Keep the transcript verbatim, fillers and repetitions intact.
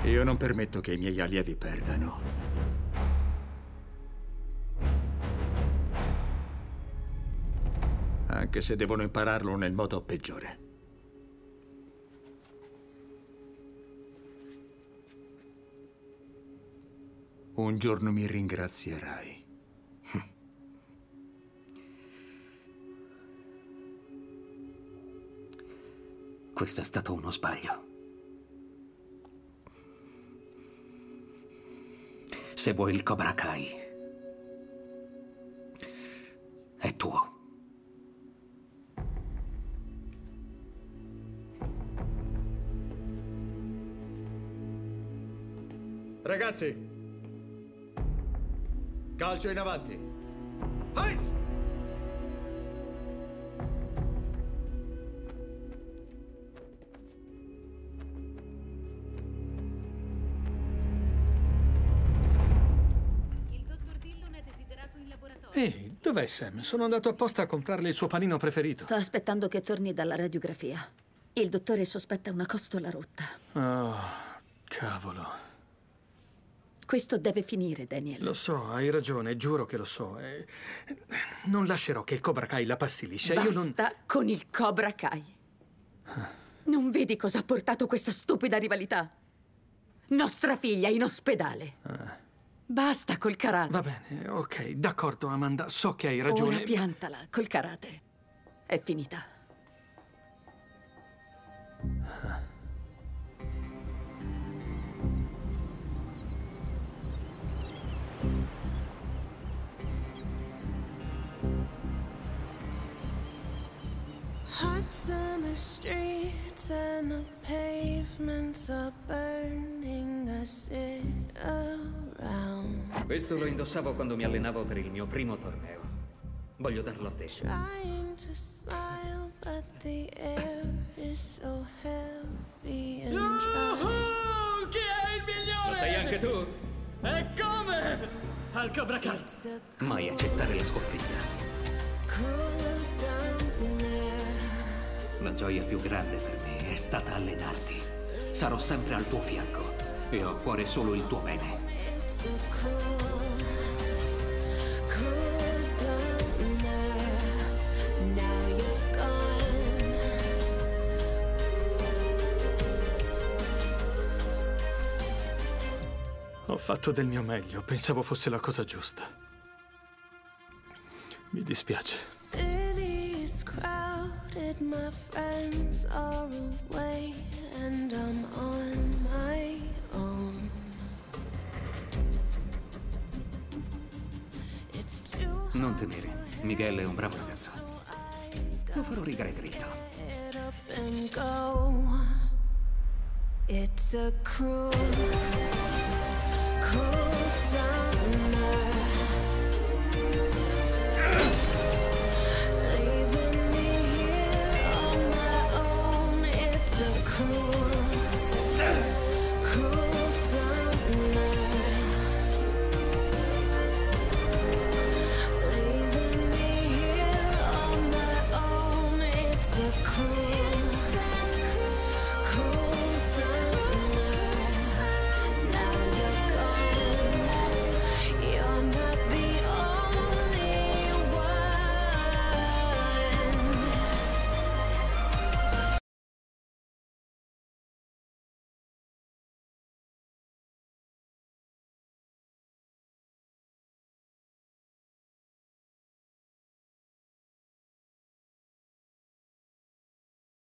Io non permetto che i miei allievi perdano. Anche se devono impararlo nel modo peggiore. Un giorno mi ringrazierai. Questo è stato uno sbaglio. Se vuoi il Cobra Kai, è tuo. Ragazzi, calcio in avanti. Heinz! Ehi, dov'è Sam? Sono andato apposta a comprarle il suo panino preferito. Sto aspettando che torni dalla radiografia. Il dottore sospetta una costola rotta. Oh, cavolo. Questo deve finire, Daniel. Lo so, hai ragione, giuro che lo so. E... non lascerò che il Cobra Kai la passi liscia. Basta Io non... con il Cobra Kai. Non vedi cosa ha portato questa stupida rivalità? Nostra figlia in ospedale. Ah. Basta col karate. Va bene, ok, d'accordo, Amanda, so che hai ragione. Ora piantala col karate. È finita. Hot summer streets and the pavements are burning. I sit around. Questo lo indossavo quando mi allenavo per il mio primo torneo. Voglio darlo a te. Trying to smile, but the air is so heavy and dry. Chi è il migliore? Lo sei anche tu? E come? Al Cobra Kai. Mai accettare la sconfitta. La gioia più grande per me è stata allenarti. Sarò sempre al tuo fianco e ho a cuore solo il tuo bene. Ho fatto del mio meglio, pensavo fosse la cosa giusta. Mi dispiace. City's crowded, my friends are away, and I'm on my own. It's too Non temere, Miguel è un bravo ragazzo. Lo farò rigare dritto. get up and go. It's a cruel, cruel summer.